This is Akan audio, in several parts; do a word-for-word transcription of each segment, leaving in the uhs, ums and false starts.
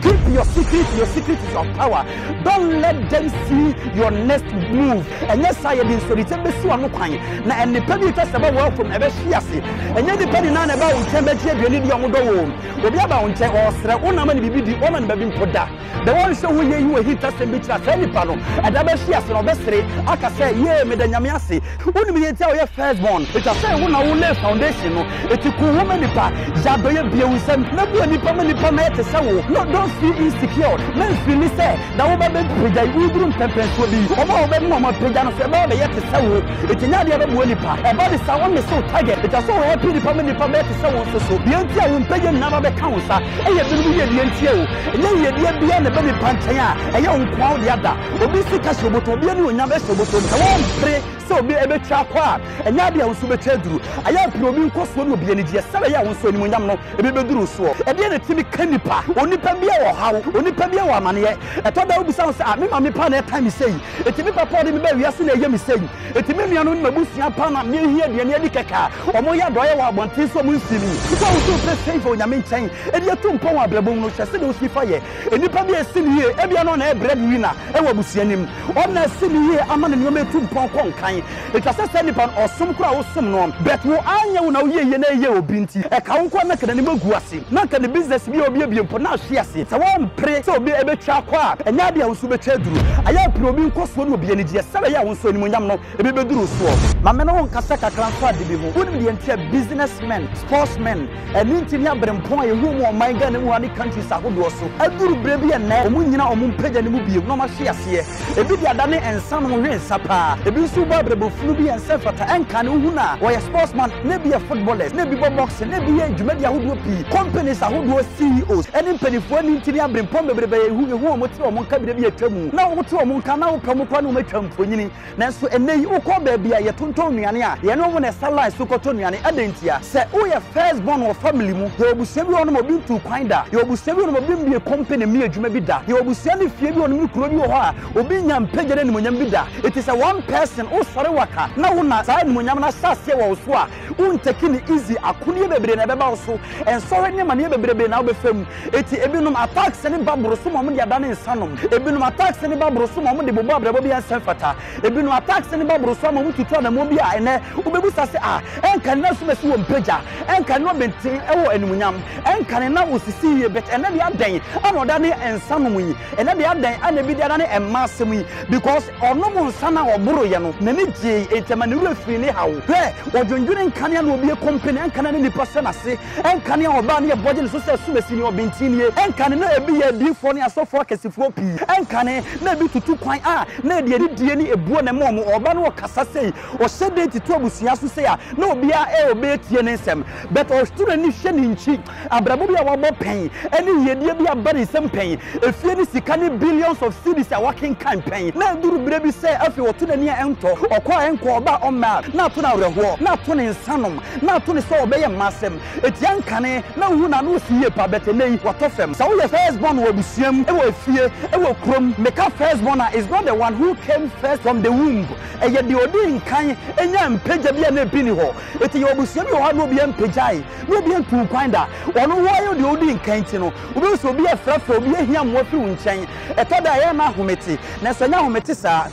Keep your secret. Your secret is your power. Don't let them see your next move. And yes, I have been so it's a bit so unkind. Now, and the penny test about well from ever shiasi. And yet the penny none about temperature, you need your home. We'll be about or one man be the woman being put that. The one show where you will hit us and beat us any panel. And ever shias and obviously, I can say, yeah, Madame Yamiasi. Wouldn't be tell your firstborn. It's a fair one, I will lay foundation. It's a cool woman, the part. Jaboya be with some, not any permanent permit to sell. No, don't feel insecure. Men feel say that woman with a woodroom pepper will be over the moment Pajano about the yet to sell. It's another one part. About the sound is so tired. It's a so happy the permanent permit to sell. So the entire won't pay another council. And you will be the entire. And then you are beyond the belly pantaya. And young crowd the other. Obisi Casio, but will be a new number. So, I won't pray. So be a bit chakwa. And Yabia will super chedru. I have probing cost will be an idiot. Savaya will so in Munamo, a baby do so. And then a timid candipa. Only Pambia or how, only Pambia or money. I thought that would be sounds. I mean, my partner time is saying. It's a papa in the baby, yes, in a yummy saying. It's a million on my busia pana near here, the Nedicaka, or Moya Doya, one tea so much. So, so safe for your main chain. And you're too poor, Blabono, Chassedo, Fire. And you probably a sin here, every on a breadwinner, and what was him. On a sin here, I'm on a number two pound kind. It was a senipan or some crowd or some norm. But who I know now, ye, ye, ye, ye, binti. A count one can animal guasi. Not can the business be obedient for now, she has it. So I want pray so be a bit chakwa. And Yabia will super chedru. I have probing cost will be an idiot. Savaya will so in Munamo, a baby do so. Mamano Casaka transfer the people wouldn't be entire businessmen, sportsmen, and Nintinia Brempoy, whom or my gun and one countries are who also. I do baby and now, Munina or Mumped and Mubi, no much here. A bit Adane and some rain sapa. A bit super Flubi and Sefata and Kanuna, or a sportsman, maybe a footballer, maybe boxing, maybe a Jumedia who will be companies are who do C E Os, and in penny for Nintinia Brempombe, who want to among Kabi a Temu. Now, what to among Kana, Pamukano make them for Yini. Nancy and they who call baby a Tuntoniania, you know when a satellite Sukotoniani, Adentia, say, oh, your firstborn or family, you will send you on a mobile to Kinda, you will send you on a mobile be a company, me, Jumebida, you will send if you on Mukuru, or being young Pedro and Munyambida. It is a one person, oh, Sarawaka. Now, when I said Munyamana Sasia was swa, won't take it easy, I couldn't be never also, and so any money be now be film. It's a binum attacks any babro, some of the done in Sanum, a binum attacks any babro, some of the Boba, Bobby and Sefata, a binum attacks any babro, some of to turn a mobia and Ubebusa say, ah, and cannot miss one peja, and cannot be Ewo and Munyam, and can now see you, but and then the other day, I'm not done and Sanumi, and then the other day, and the Bidiana and Massimi, because or no more Sana or Buroyano, Neniji, it's a manual feeling how, where, or Junjuan Canyon will be a company and Canadian person, I say, and Canyon or Bania body, so says Sumesino Bintini, and can be a Bifonia so focus if four P, and can maybe to two point ah, maybe a D N A, a Buona Momo, or Bano Cassase, or said it to Tobusia to say, no, be a obey T N S M, but or student in cheap, Abrabobia wabo pain, any year be a body some pain, if you see billions of cities are working campaign, now do baby say if you were to the near ento, or quite encore about on map, not to our war, not to in Sanum, not to the so obey a massem, it's young cane, no one knows here, better name, what of them. So your firstborn will be seen, it will fear, it will crumb, make a firstborn is not the one who came first from the womb, and yet the ordering kind, and young Pejabi and a pinho, it's your Busem, you are no be in Pejai, no be in two kinda, or no why the ordering cantino, will also be a flat for be a him working in chain, a third I am a humeti, Nasana humetisa.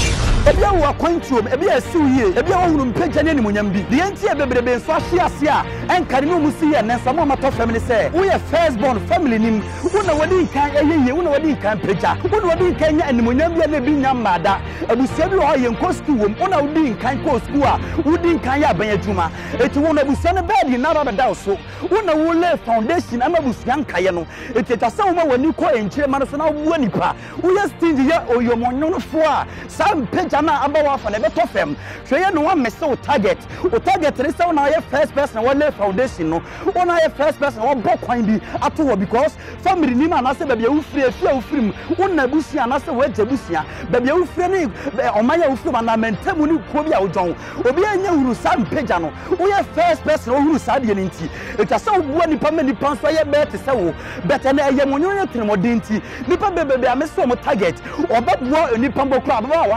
Ebi awo akwantuom ebi asiu yie ebi awo hunu mpagya ne nimunyam bi de enti ebebere nso ahye ase a enkare no mu si ye ne nsamo mato family say we are firstborn family nim wona wadi kan eyeye wona wadi kan pagya wona wadi kan nya nimunyam bi na bi nya mada abusua bi ho ye nko school wom wona wadi kan ko school a wadi kan ya ban adwuma eti wona abusua ne bed na ra da so wona wo lay foundation ama abusua nkaye no eti ta sa wo ma wani ko enkyire ma no so na wo nipa wo ye stingy ye oyomonyo fo a sam Jana Abawa for the better fem. So you know one mess target. O target is on our first person one lay foundation. No, on our first person one book can be at all because family name and I say baby you free few film. One nabusia and I say where Jabusia. Baby you free on my film and I maintain when you come out John. Obi anya who sam pejano. We are first person who sad yenti. It is so one permanent plans for your better so better than a yamonyo to modinti. Nipa baby I miss some target or but what any pambo club one I just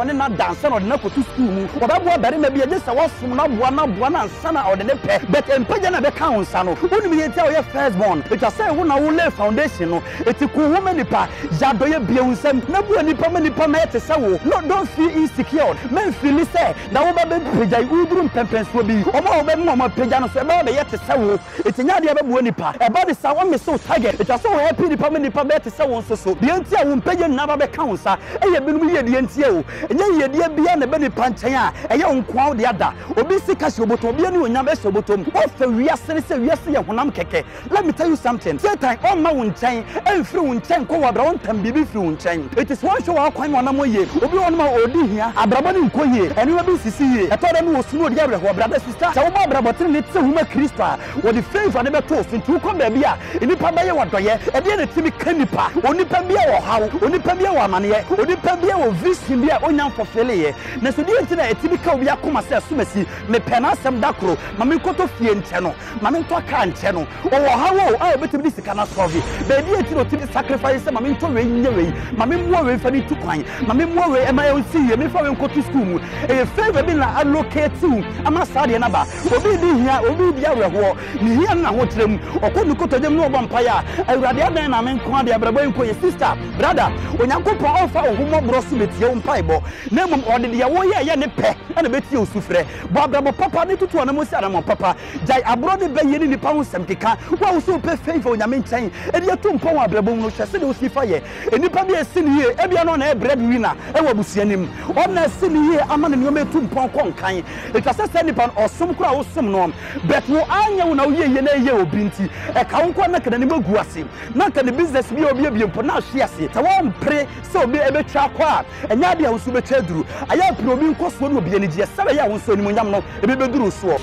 one na dance na na kotu school mu obabo bari ma bia je se wosom na boa na boa na nsa na ode ne pe but empaja na be ka wonsa no wonu mi yenti o ye first born it was say wo na wo lay foundation no eti ku wo manipa jado ye bia unsam na bu nipa manipa ma yete se wo no don't feel insecure men feel say na wo ba be peja uduru mpempenso bi o ma wo be mo ma peja no so e ba be yete se wo eti nya de be bu nipa e ba de sa wo me so target it was so happy nipa manipa be yete se wo so so bia ntia wo mpaja na ba be ka wonsa e ye binum ye de ntia o enye ye de bia na be nipa nchen a e ye nkwa de ada obi sika shi oboto bia ni onya be shi oboto o fa wiase se wiase ye honam keke. Let me tell you something. Satan on my own chain, and free one chain, co abroad, and baby free one chain. It is one show I'll climb on a moye. Obi on my old here, Abrabon Koye, and you will be see. I thought I was smooth, yeah, brother, sister. So, Abrabotin, it's a woman Christa, or the faith I never toast into come baby. In the Pabaya, what I and then it's me Kenipa, only Pabia or how, only Pabia or money, only Pabia or Visindia, or young for Felie. Nesudian, a typical Yakuma says, Sumesi, me penasam dacro, Mamikoto Fien channel, Mamito can channel, or how I bet this cannot solve it. Baby, to sacrifice my mean to rain away. Mammy more for me to climb. Mammy more am I on see me for go to school. A favor been allocate to a Masadi and Abba. Obi here, Obi the other war. Me here now what them or couldn't go to them no vampire. I rather than I mean, Quadia Brabo, your sister, brother. When you go for offer who more brosu with your own piebo. Name order the away and a pet and a bit you suffre. Barbara Papa need to one of my papa. Jai abroad the bay in the pounds and kika. Wow, so pay favor in a main chain. And you're too power brabo no chassis see fire. And you probably a sin here, every on a breadwinner. I will see him. On a sin here, a man in your two pound con kind. It was a sending pound or some crowd or some norm. But what I know now, ye ye ye binti. A count one like an animal guassim. Not can the business be or be a pronounced shiasi. I won't pray so be a bit chakwa. And Nadia was super chedru. I have probing cost one will be any just seven years so in Yamno, a baby do so.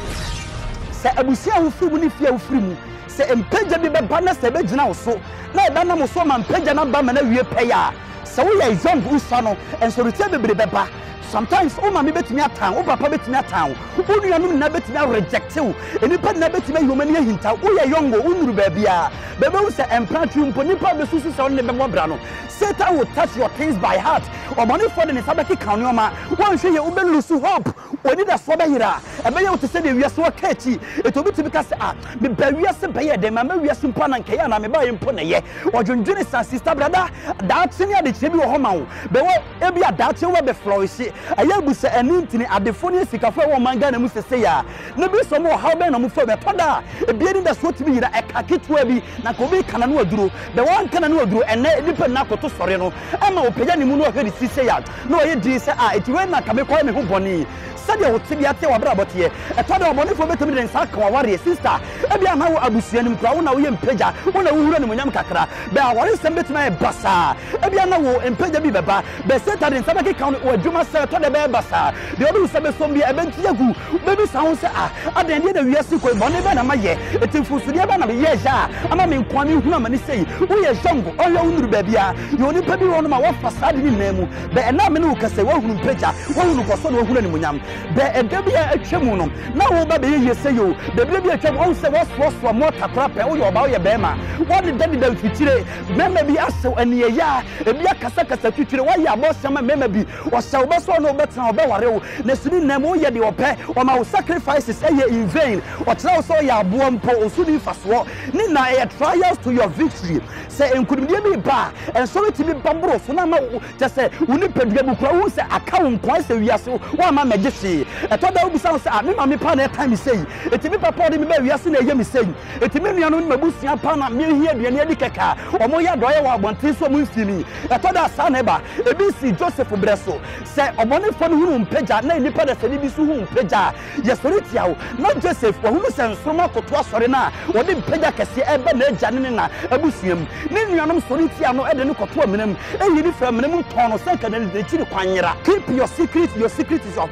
Say Abusia who free if you free. Say empeja bi be bana se be gina so na e bana mo so ma empeja na ba ma na wie peya se wo ye young usa no enso rete be be ba sometimes o ma me betimi atan o papa betimi atan o nuanu na betimi reject you enipa na betimi humani ahinta o ye young o nuru ba bia be be se emprantu mpo nipa be susu se on ne be mo bra no Satan will touch your things by heart or money for the sabaki kanoma one show you be lose hope oni da so be hira e be you to say the wiase wa kachi it will be to because ah me be wiase be de ma wiase mpo na nke ya na me ba mpo na ye odwundwene sa sister brother that senior de chebi wo homa wo be wo e bia that che wo be flourish aya bu se anintini adefoni sikafo wo manga na mu sese ya na bi so mo how be na mu fo be toda e bia ni da so timi hira e kaketwa bi na ko bi kana no aduro be wan kana no aduro ene nipa na koto sorry no ama opeja ni mu no hwedi sise ya no ye di se ah eti we na ka me kwa me ho boni sadia wotibi ate wa bra bote e to da oboni fo betemi den sa ka wa sister e bia na wo abusua nim kra wo na wo ye mpeja wo na wo hura ni munyam kakra be awore sem betema e basa e bia na wo mpeja bi beba be seta den sabaki ka wo adwuma se to da be basa de obi se be som bi e benti yagu be bi sa ho se ah aden de wiase ko boni be na maye eti fusu de be na be ye ja ama me nkwa me hu ama ni sei wo ye jongo o ye unuru ba bia oni pa bi wono ma wo fasade ni nemu be ena me no kase wo hunu mpeja wo hunu koso no hura ni munyam be edebia atwemu no na wo ba be ye se yo be bia atwemu on se wo so so mo takra pe wo yo ba wo ye be ma wo de dadi da fitire mema bi asew aniye ya e bia kasa kasa twitire wo ya bo sema mema bi wo se wo be so no betra wo be ware wo na suni nemu ye de wo pe wo ma wo sacrifices eye in vain wo tira wo so ya abo mpo osuni faso ni na e trials to your victory say enkudumde bi ba en so ti bi bambro so na ma just say uni pedua bu kura wo say account kwa say wiase wo ma meje hwe e to da obi san say ah me ma me pa na time say eti mi papa de me ba wiase na ye me say eti me nuanu ma busia pa na me hia aduane adi keka omo ya doye wa abonten so mo mfimi e to da sa na ba e bi si Joseph Breso say omone fo no hunu mpeja na nipa da sani bi so hu mpeja ye sori tiawo na Joseph wo hunu sen soma koto asori na wo de mpeja kese e ba na agya ne na abusuam ne nuanu sori tia no e de ne koto amenam e yiri fra amenam ton no senka na de chiri kwanyera keep your secret your secret is of power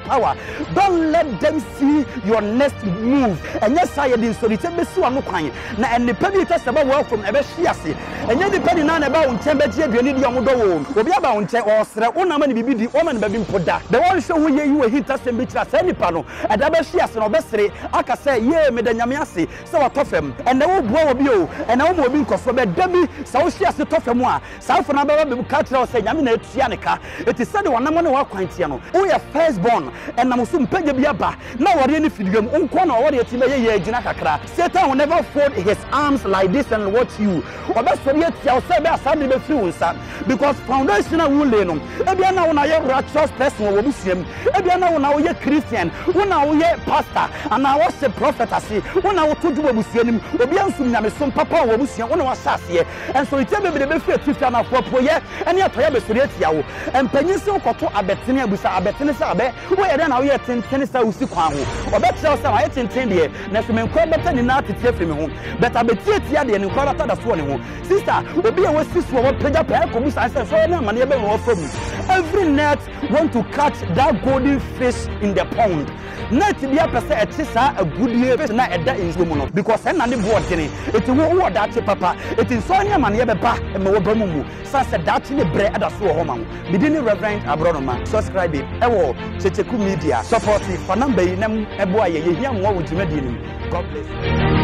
Don't let them see your next move. And yes, I didn't so it's a bit so no kind. Now, and the penny test about well from ever shiasi. And yet the penny none about temperature, you need your mother. Or be about or Sra, one man be the woman being put that. The one show where you were hit us and bitch as any panel. And the best shias and obesity, I can say, yeah, Madame Yamiasi, so I tough him. And the old blow of you, and I will be for the Debbie, so she has to tough him one. South and Abba Catcher say, Yamina Tianica. It is said one woman walk Quintiano. We are firstborn, and I'm soon pay Biaba. Now, what any film, Unquan or what you Janaka. Satan will never fold his arms like this and watch you. Or that's for yet, I'll say that's how they feel, because foundational will learn. Ebiana when I am righteous person will be seen. Ebiana when I am Christian, when I am pastor, and I was a prophet, I see, when I was to do a Muslim, Obian some papa will be seen, one was sassy, and so it's ever the best Christian of what we are, and yet I have a Surietiao, and Peninsula Coto Abetina with Abetinisa Abe, where then I yet in Tenisa Usiquan, or better also I had in ten years, Nesman better than not to take from home, but I bet yet and in Qualata that's one home. Sister, will be a sister what Peja Perco, I said, so money from every net want to catch that golden fish in the pond. Net be a person at a good year na at that is woman because I'm not the board getting it will that papa. It is Sonia Mania Baba and Mobamu. Sasa that in the bread at a so home. Medini Reverend Abronomah. Subscribe it. Ewo Checheku Media. Support it for number name a boy. You hear more with Medini. God bless you.